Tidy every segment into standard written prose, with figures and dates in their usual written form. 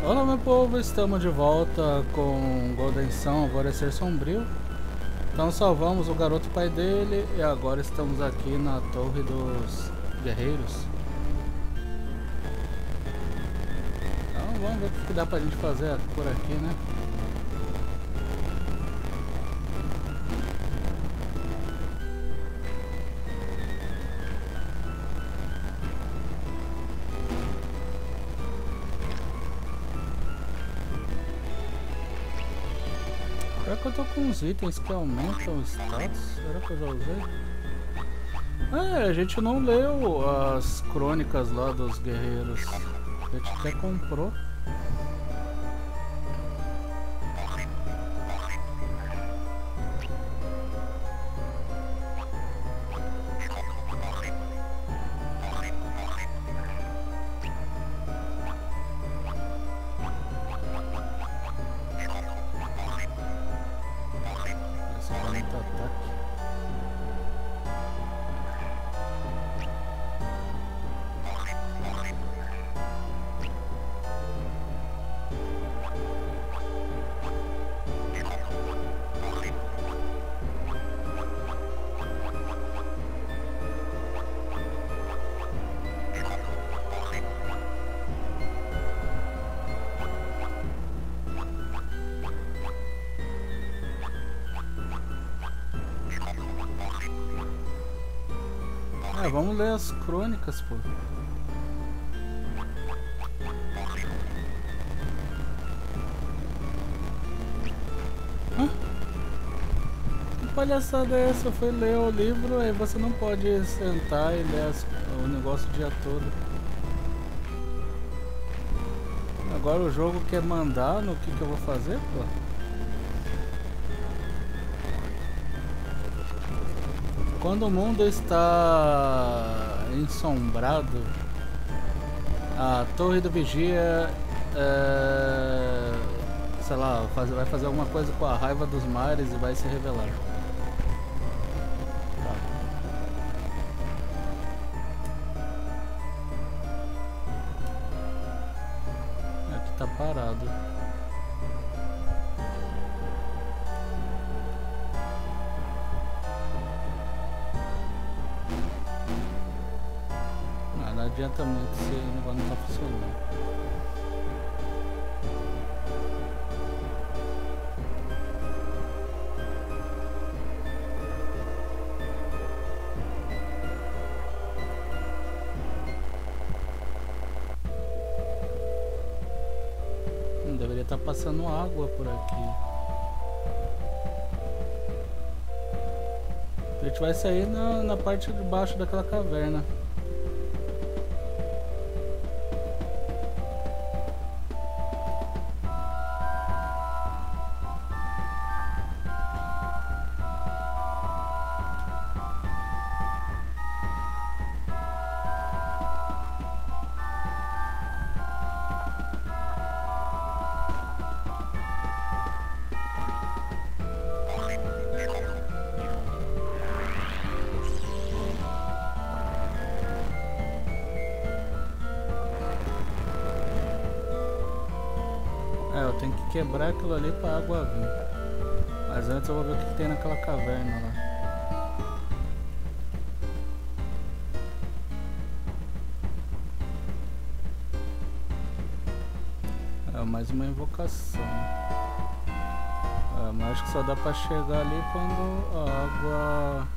Olá meu povo, estamos de volta com Golden Sun, Alvorecer Sombrio. Então salvamos o garoto pai dele e agora estamos aqui na Torre dos Guerreiros. Então vamos ver o que dá pra gente fazer por aqui, né? Será que eu tô com uns itens que aumentam o status? Será que eu já usei? A gente não leu as crônicas lá dos guerreiros. A gente até comprou. Esse aumenta ataque. Vamos ler as crônicas, pô. Que palhaçada é essa? Eu fui ler o livro, aí você não pode sentar e ler o negócio o dia todo. Agora o jogo quer mandar no que eu vou fazer, pô? Quando o mundo está ensombrado, a Torre do Vigia, sei lá, vai fazer alguma coisa com a raiva dos mares e vai se revelar. Aqui tá parado. Não adianta muito se o negócio não tá funcionando. Deveria estar passando água por aqui. A gente vai sair na parte de baixo daquela caverna. Eu tenho que quebrar aquilo ali pra água vir. Mas antes eu vou ver o que tem naquela caverna lá. Mais uma invocação. Mas acho que só dá pra chegar ali quando a água...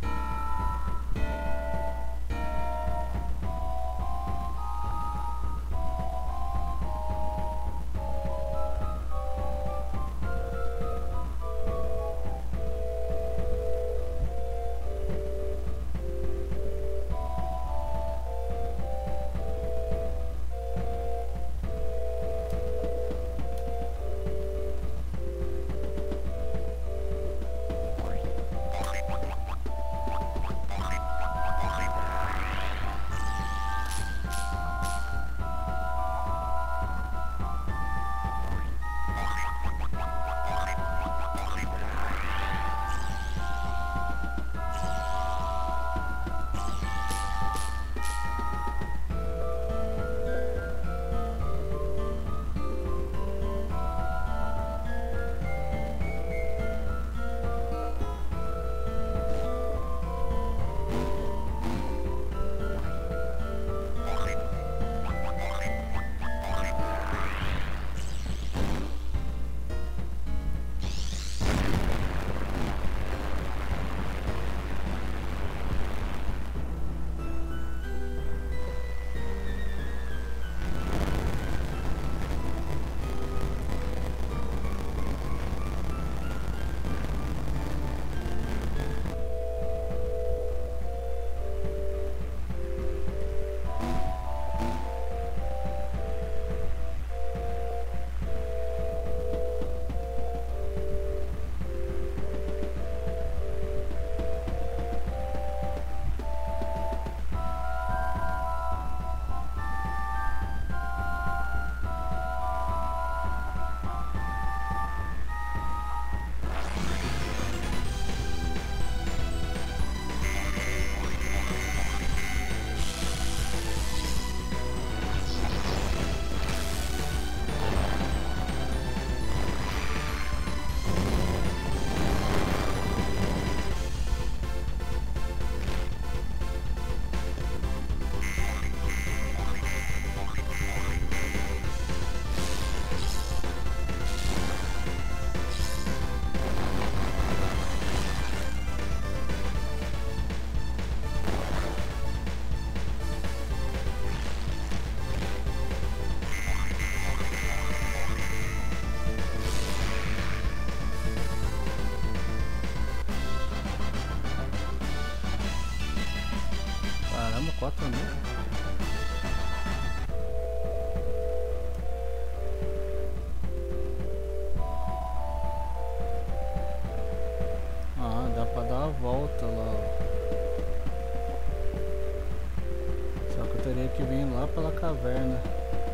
vir lá pela caverna.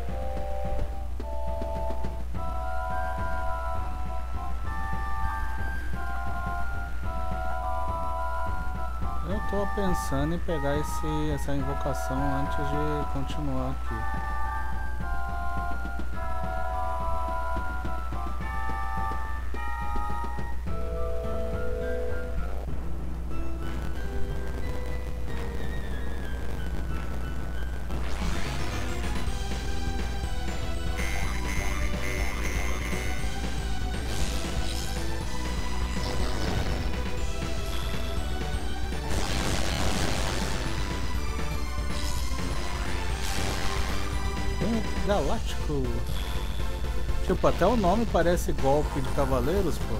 Eu tô pensando em pegar essa invocação antes de continuar aqui. Galáctico. Tipo, até o nome parece golpe de cavaleiros, pô.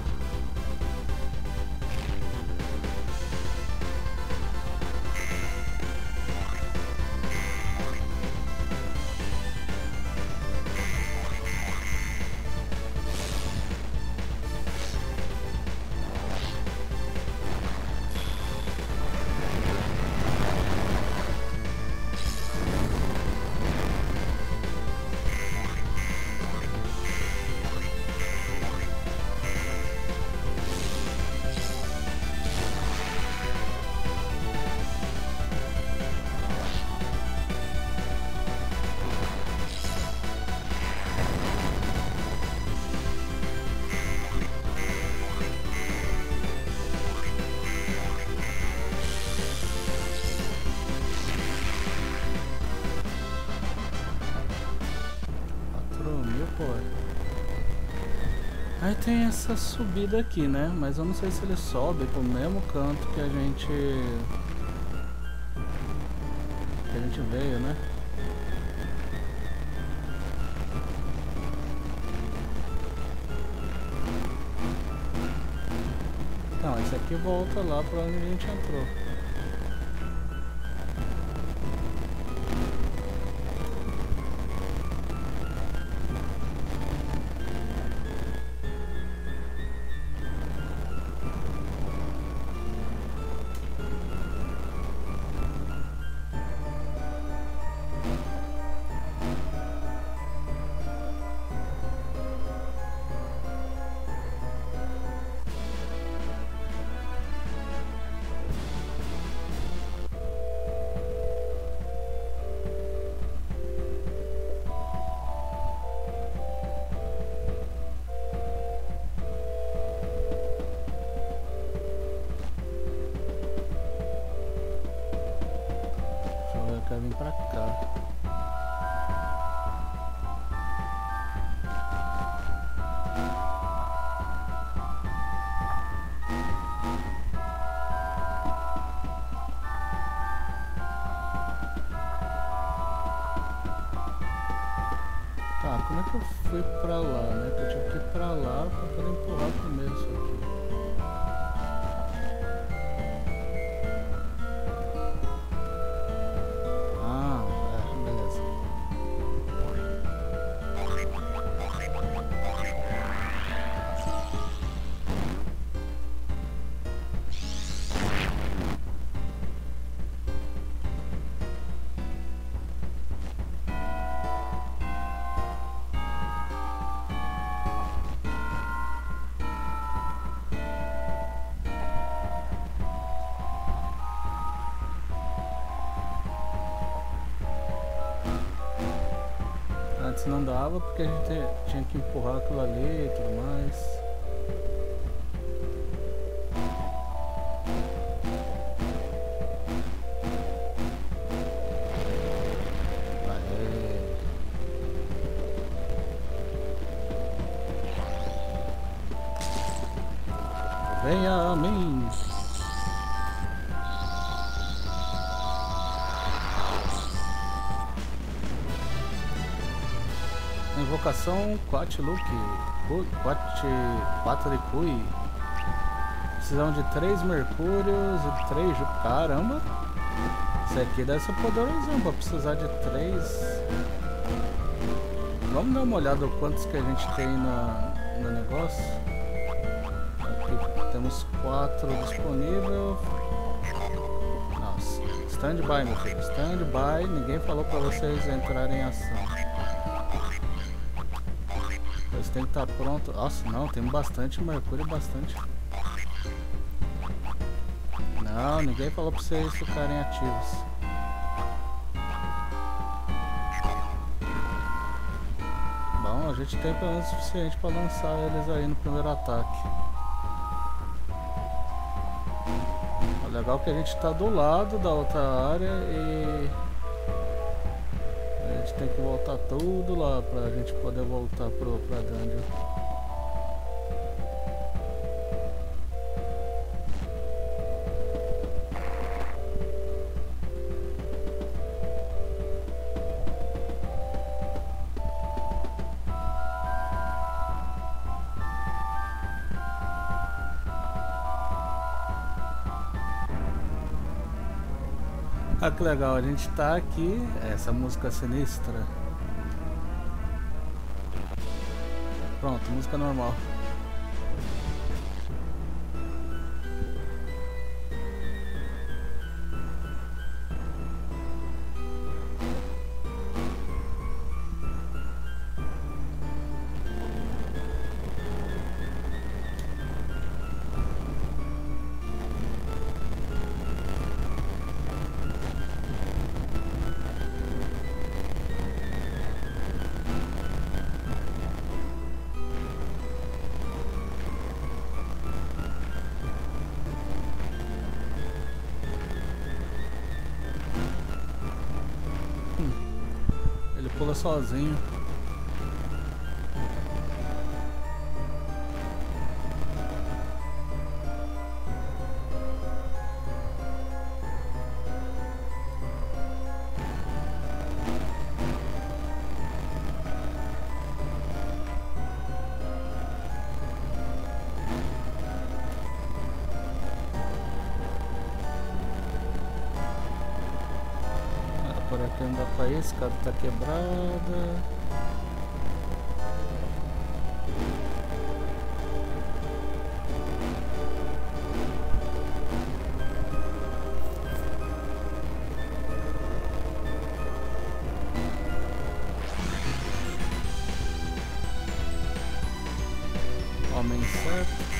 Aí tem essa subida aqui, né? Mas eu não sei se ele sobe pro mesmo canto que a gente veio, né? Não, esse aqui volta lá pra onde a gente entrou. Quero vir pra cá. Tá, como é que eu fui pra lá, né? Eu tive que ir pra lá pra poder empurrar primeiro isso aqui. Antes não dava porque a gente tinha que empurrar aquilo ali e tudo mais. Venha a mim. Invocação Quatluki, Quatlicui. Precisamos de 3 mercúrios e 3 Júpiter. Caramba! Esse aqui deve ser poderosão pra precisar de 3. Vamos dar uma olhada no quantos que a gente tem no negócio. Aqui temos 4 disponíveis. Nossa, stand-by, meu filho. Stand-by. Ninguém falou pra vocês entrarem em ação. Vocês têm que estar pronto. Nossa, não, tem bastante mercúrio, bastante. Não, ninguém falou pra vocês ficarem ativos. Bom, a gente tem pelo menos o suficiente pra lançar eles aí no primeiro ataque. O legal é que a gente tá do lado da outra área e a gente tem que voltar tudo lá pra gente poder voltar pra dungeon. Ah, que legal, a gente tá aqui, essa música sinistra. Pronto, música normal. Ele pula sozinho. Por aqui não dá pra ir, esse cara tá quebrada. Homem certo.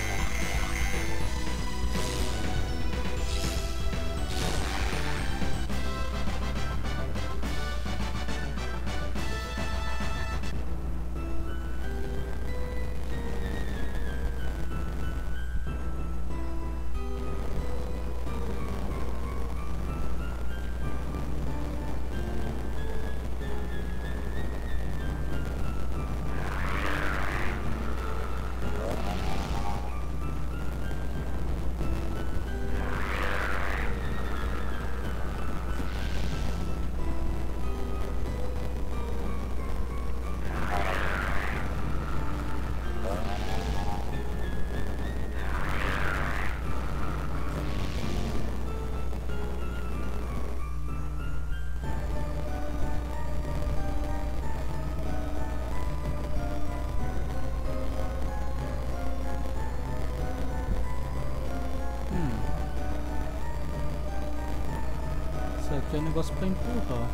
Isso aqui é um negócio pra empurrar.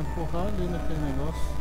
empurrar ali naquele negócio.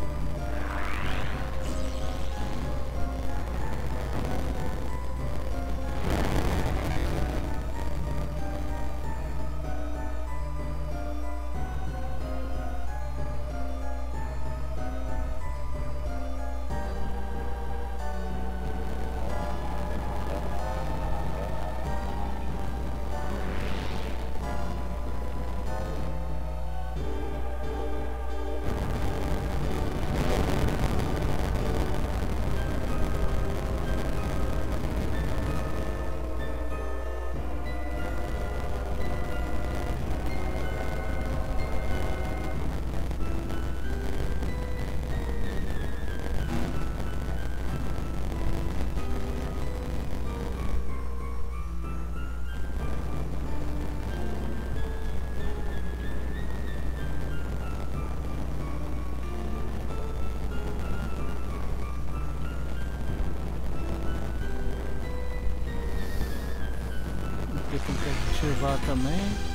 Aqui tem que ativar também.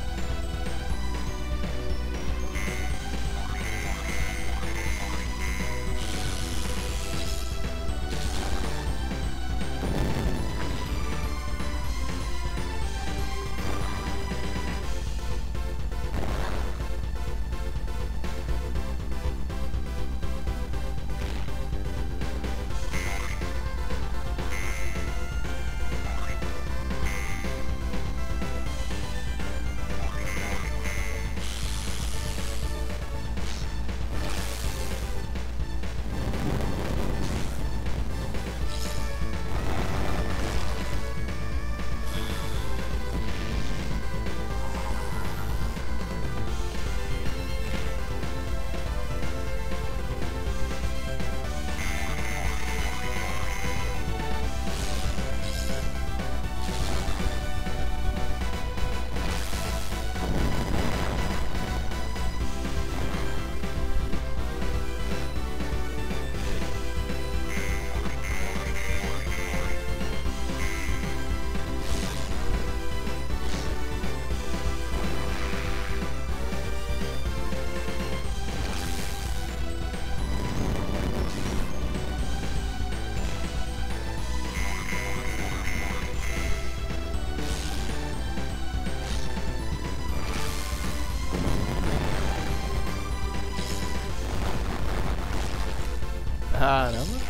Caramba.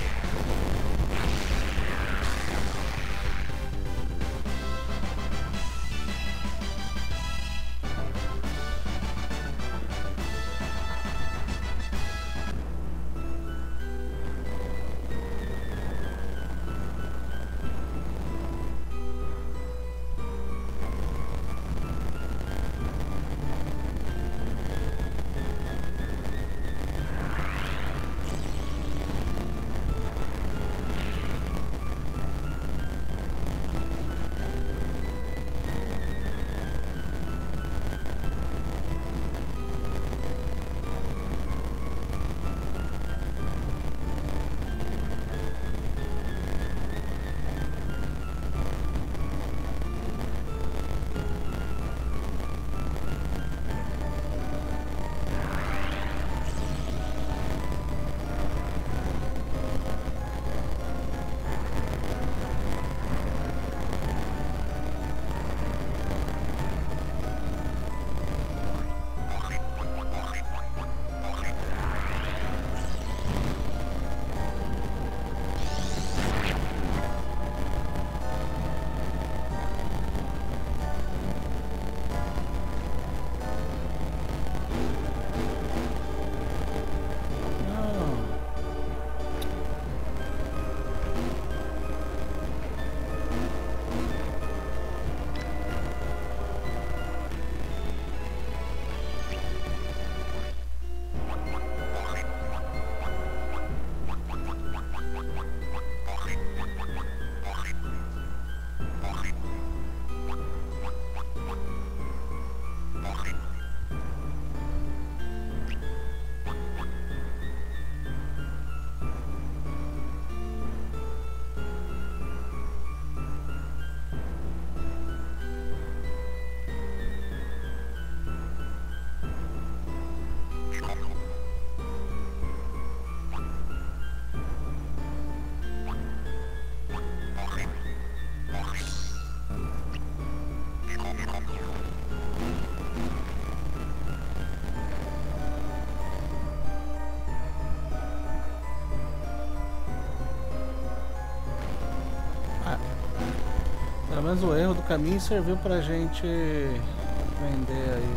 menos o erro do caminho serviu pra gente vender aí.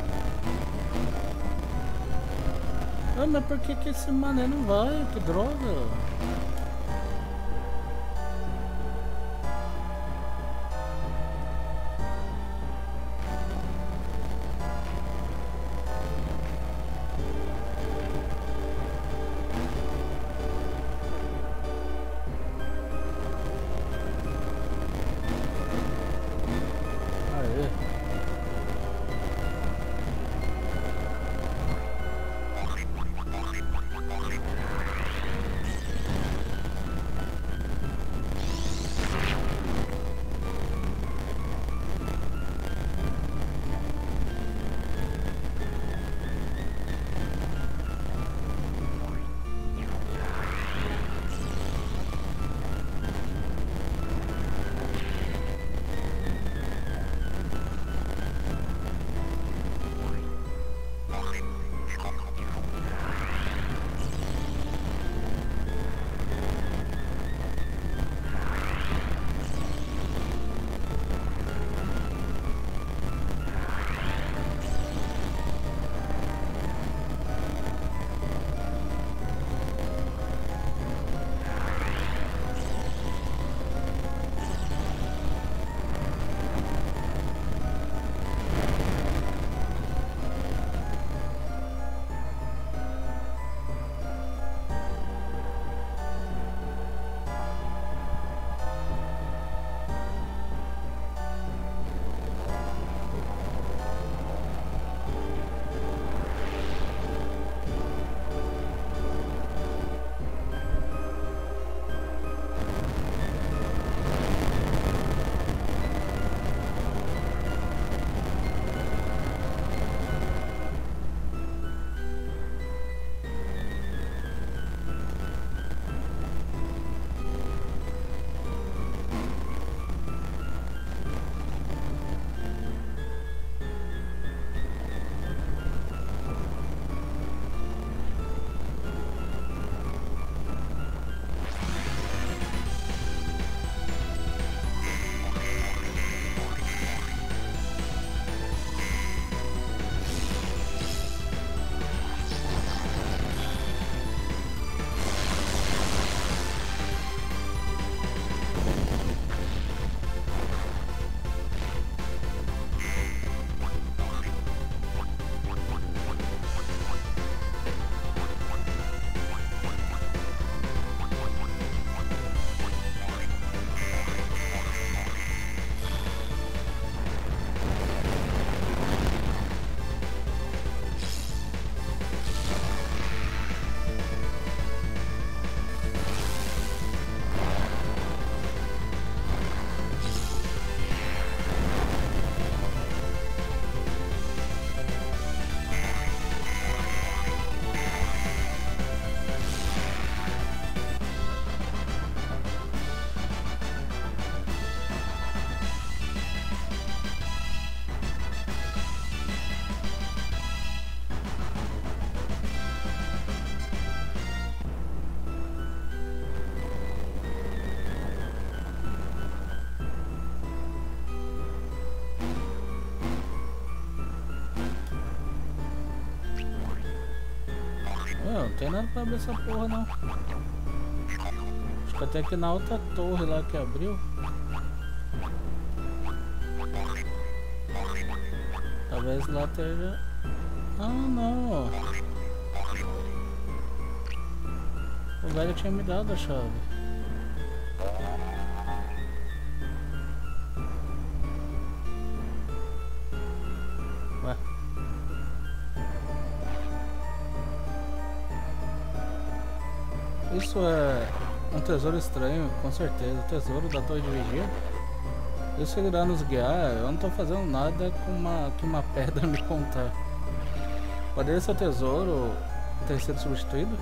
Ah, mas por que esse mané não vai? Que droga! Não tem nada pra abrir essa porra não. Acho que até que na outra torre lá que abriu. Talvez lá esteja... Ah não. O velho tinha me dado a chave. Ué. Isso é um tesouro estranho, com certeza. O tesouro da torre de vigia. Isso irá nos guiar. Eu não tô fazendo nada com que uma pedra me contar. Poderia ser o tesouro ter sido substituído?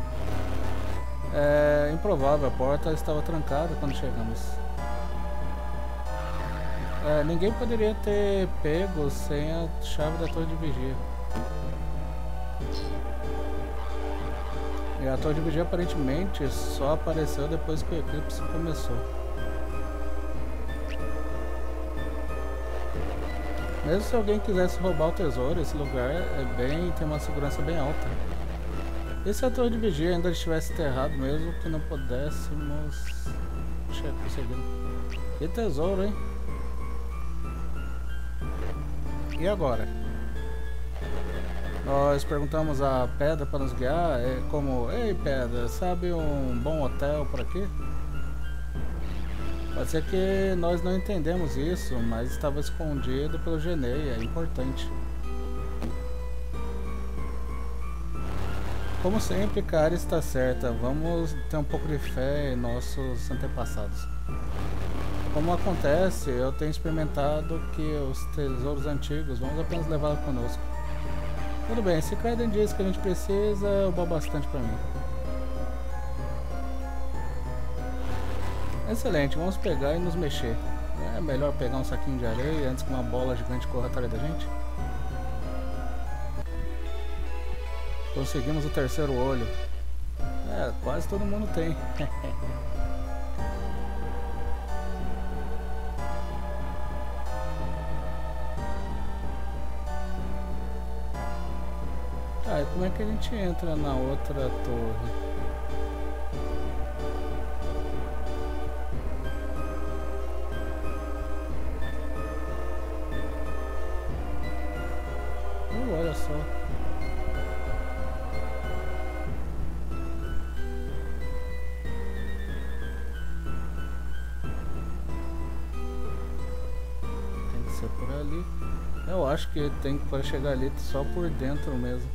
É improvável, a porta estava trancada quando chegamos. Ninguém poderia ter pego sem a chave da torre de vigia. E a torre de vigia aparentemente só apareceu depois que o eclipse começou. Mesmo se alguém quisesse roubar o tesouro, esse lugar tem uma segurança bem alta. E se a torre de vigia ainda estivesse enterrado, mesmo que não pudéssemos conseguir. Que tesouro, hein? E agora? Nós perguntamos a Pedra para nos guiar, como: ei Pedra, sabe um bom hotel por aqui? Pode ser que nós não entendemos isso, mas estava escondido pelo Genei, é importante. Como sempre, Kari está certa, vamos ter um pouco de fé em nossos antepassados. Como acontece, eu tenho experimentado que os tesouros antigos, vamos apenas levá-los conosco. Tudo bem, se Kaiden diz que a gente precisa, é bom bastante para mim. Excelente, vamos pegar e nos mexer. É melhor pegar um saquinho de areia antes que uma bola gigante corra atrás da gente. Conseguimos o terceiro olho. Quase todo mundo tem. E como é que a gente entra na outra torre? Olha só. Tem que ser por ali. Eu acho que tem que para chegar ali só por dentro mesmo.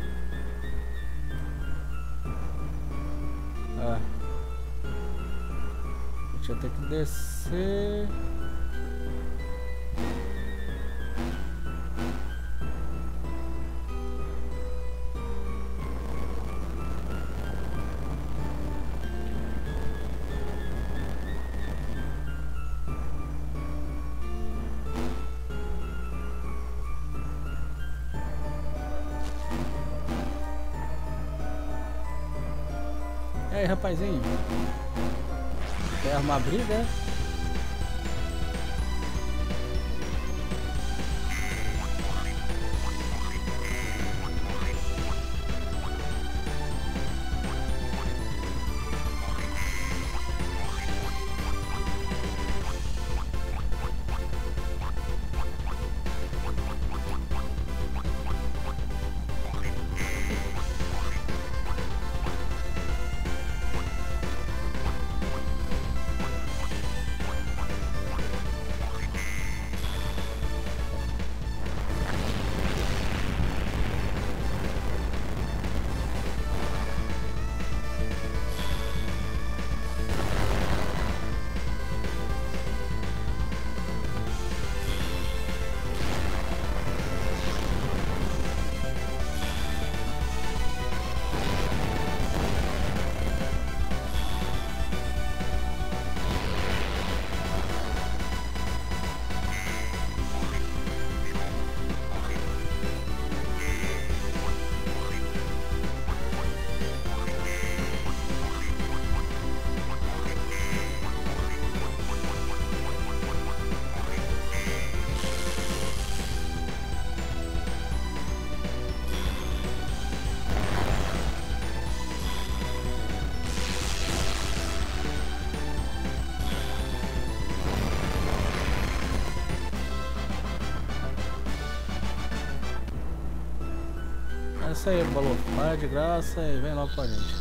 A gente vai ter que descer. E aí, rapazinho? Quer arrumar briga? É isso aí, Balu. Vai de graça e vem logo com a gente.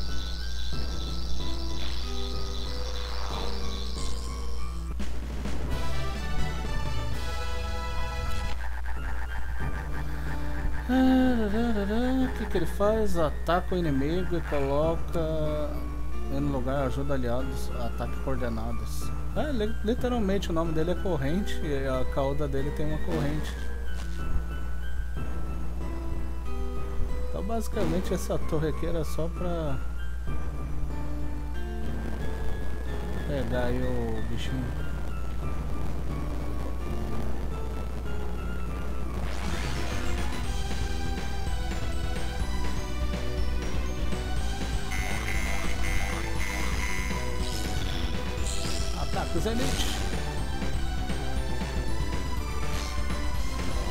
O que ele faz? Ataca o inimigo e coloca no lugar, ajuda aliados, ataque coordenados. Literalmente o nome dele é corrente e a cauda dele tem uma corrente. Então basicamente essa torre aqui era só pra pegar aí o bichinho. Ataques elite.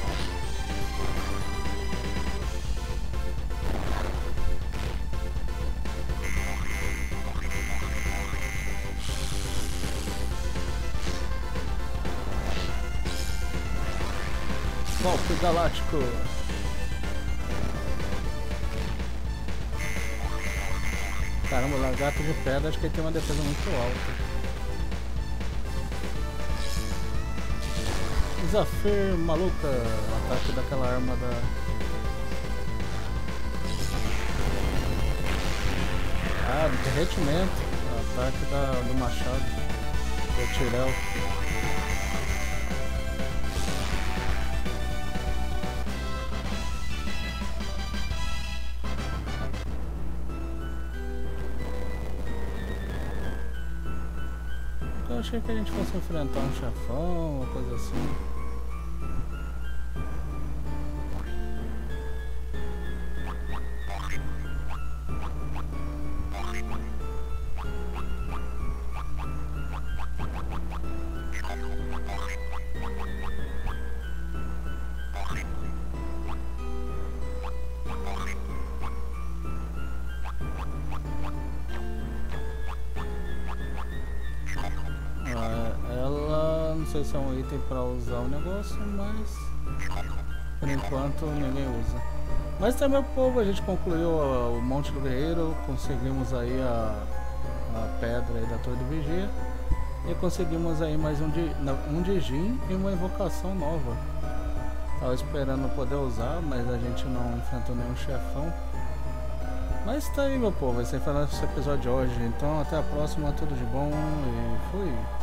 Golpe galáctico. Caramba, o lagarto de pedra, acho que ele tem uma defesa muito alta. Desafio maluca, ataque daquela arma da... Ah, derretimento, ataque do machado, do Tirel. Eu achei que a gente fosse enfrentar um chefão, uma coisa assim. Ela, não sei se é um item para usar o negócio, mas por enquanto ninguém usa. Mas tá, meu povo, a gente concluiu o Monte do Guerreiro, conseguimos aí a pedra aí da Torre do Vigia e conseguimos aí mais um de Jin e uma invocação nova. Tava esperando poder usar, mas a gente não enfrentou nenhum chefão. Mas tá aí, meu povo, esse foi o nosso episódio de hoje. Então até a próxima, tudo de bom e fui!